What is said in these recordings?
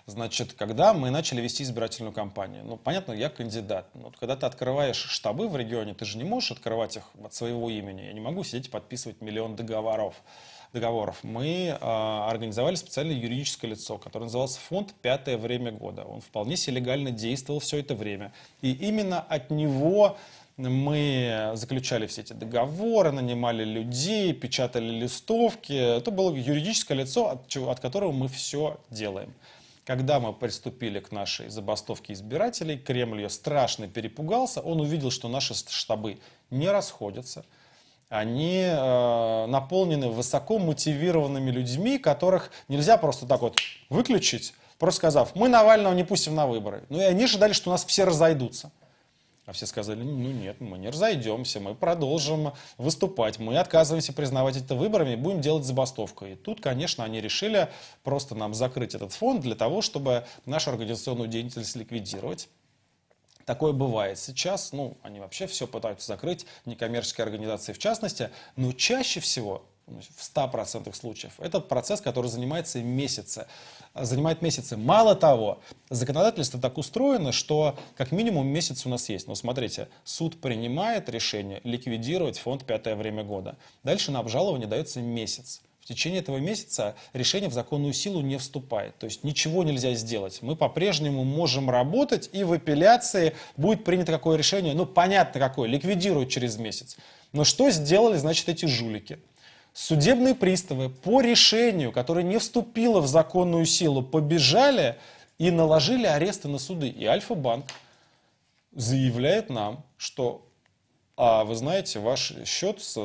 Значит, когда мы начали вести избирательную кампанию, ну, понятно, я кандидат. Но вот когда ты открываешь штабы в регионе, ты же не можешь открывать их от своего имени. Я не могу сидеть и подписывать миллион договоров. Мы организовали специальное юридическое лицо, которое назывался фонд «Пятое время года». Он вполне себе легально действовал все это время. И именно от него мы заключали все эти договоры, нанимали людей, печатали листовки. Это было юридическое лицо, от которого мы все делаем. Когда мы приступили к нашей забастовке избирателей, Кремль ее страшно перепугался. Он увидел, что наши штабы не расходятся. Они наполнены высоко мотивированными людьми, которых нельзя просто так вот выключить, просто сказав, мы Навального не пустим на выборы. Ну и они ожидали, что у нас все разойдутся. А все сказали, ну нет, мы не разойдемся, мы продолжим выступать, мы отказываемся признавать это выборами и будем делать забастовку. И тут, конечно, они решили просто нам закрыть этот фонд для того, чтобы нашу организационную деятельность ликвидировать. Такое бывает сейчас, ну, они вообще все пытаются закрыть, некоммерческие организации в частности, но чаще всего, в 100% случаев, это процесс, который занимает месяцы. Мало того, законодательство так устроено, что как минимум месяц у нас есть. Ну, смотрите, суд принимает решение ликвидировать фонд «Пятое время года». Дальше на обжалование дается месяц. В течение этого месяца решение в законную силу не вступает. То есть ничего нельзя сделать. Мы по-прежнему можем работать, и в апелляции будет принято какое решение, ну понятно какое, ликвидируют через месяц. Но что сделали, значит, эти жулики? Судебные приставы по решению, которое не вступило в законную силу, побежали и наложили аресты на суды. И Альфа-банк заявляет нам, что вы знаете, ваш счет с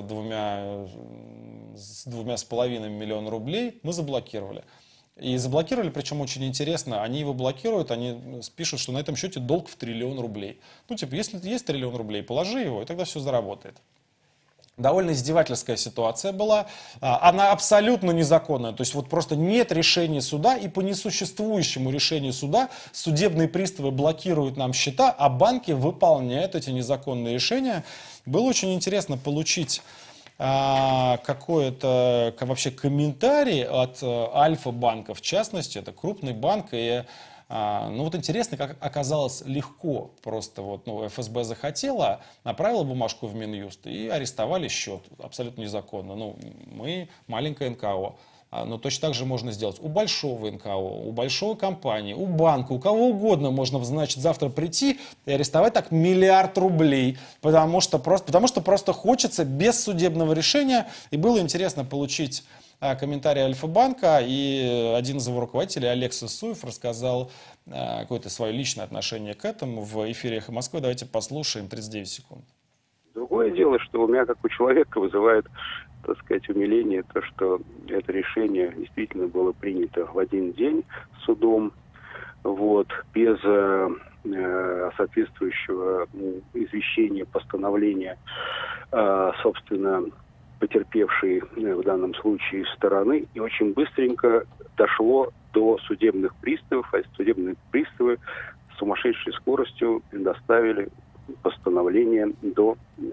2,5 миллиона рублей мы заблокировали. И заблокировали, причем очень интересно, они его блокируют, они пишут, что на этом счете долг в 1 триллион рублей. Ну, типа, если есть 1 триллион рублей, положи его, и тогда все заработает. Довольно издевательская ситуация была, она абсолютно незаконная, то есть вот просто нет решения суда, и по несуществующему решению суда судебные приставы блокируют нам счета, а банки выполняют эти незаконные решения. Было очень интересно получить какой-то вообще комментарий от Альфа-банка, в частности, это крупный банк, и ну вот интересно, как оказалось легко, просто вот, ну, ФСБ захотела, направила бумажку в Минюст и арестовали счет, абсолютно незаконно. Ну, мы маленькое НКО, но точно так же можно сделать у большого НКО, у большой компании, у банка, у кого угодно можно, значит, завтра прийти и арестовать так 1 миллиард рублей, потому что просто хочется без судебного решения, и было интересно получить комментарий Альфа-банка, и один из его руководителей, Олег Сысуев, рассказал какое-то свое личное отношение к этому в эфире «Эхо Москвы». Давайте послушаем, 39 секунд. Другое дело, что у меня, как у человека, вызывает, так сказать, умиление то, что это решение действительно было принято в один день судом, вот, без соответствующего извещения, постановления, собственно, потерпевшей в данном случае стороны, и очень быстренько дошло до судебных приставов, а судебные приставы с сумасшедшей скоростью доставили постановление до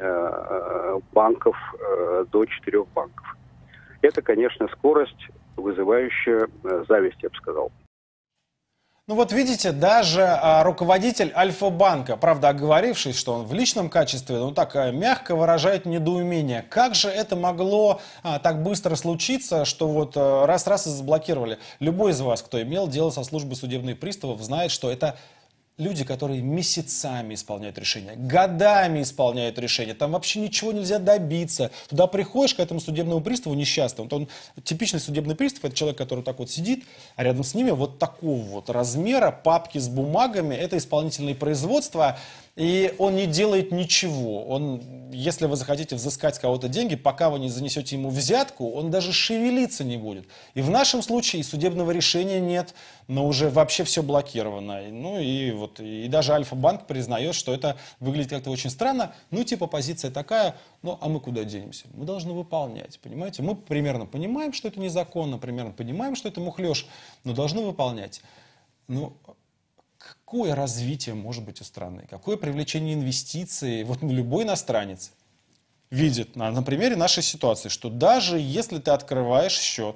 банков, до 4 банков. Это, конечно, скорость, вызывающая зависть, я бы сказал. Ну вот видите, даже руководитель Альфа-банка, правда оговорившись, что он в личном качестве, ну так мягко выражает недоумение. Как же это могло так быстро случиться, что вот раз и заблокировали? Любой из вас, кто имел дело со службой судебных приставов, знает, что это люди, которые месяцами исполняют решения, годами исполняют решения, там вообще ничего нельзя добиться. Туда приходишь к этому судебному приставу несчастному, он типичный судебный пристав, это человек, который так вот сидит, а рядом с ними вот такого вот размера папки с бумагами, это исполнительное производство, и он не делает ничего. Он, если вы захотите взыскать с кого-то деньги, пока вы не занесете ему взятку, он даже шевелиться не будет. И в нашем случае и судебного решения нет, но уже вообще все блокировано. Ну и вот, и даже Альфа-банк признает, что это выглядит как-то очень странно. Ну типа позиция такая, ну а мы куда денемся? Мы должны выполнять, понимаете? Мы примерно понимаем, что это незаконно, примерно понимаем, что это мухлёж, но должны выполнять. Ну, какое развитие может быть у страны? Какое привлечение инвестиций? Вот любой иностранец видит на примере нашей ситуации, что даже если ты открываешь счет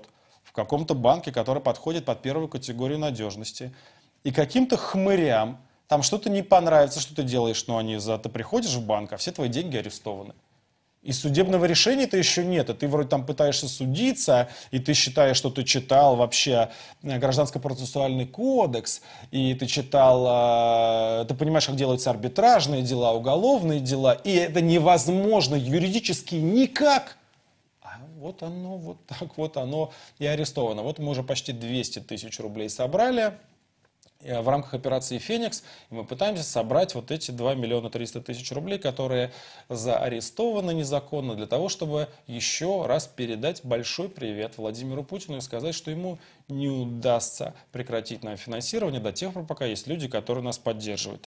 в каком-то банке, который подходит под первую категорию надежности, и каким-то хмырям там что-то не понравится, что ты делаешь, но ты приходишь в банк, а все твои деньги арестованы. И судебного решения-то еще нет, и ты вроде там пытаешься судиться, и ты считаешь, что ты читал вообще Гражданско-процессуальный кодекс, и ты читал, ты понимаешь, как делаются арбитражные дела, уголовные дела, и это невозможно юридически никак. А вот оно, вот так вот оно и арестовано. Вот мы уже почти 200 тысяч рублей собрали в рамках операции «Феникс», и мы пытаемся собрать вот эти 2 миллиона 300 тысяч рублей, которые заарестованы незаконно, для того, чтобы еще раз передать большой привет Владимиру Путину и сказать, что ему не удастся прекратить нам финансирование до тех пор, пока есть люди, которые нас поддерживают.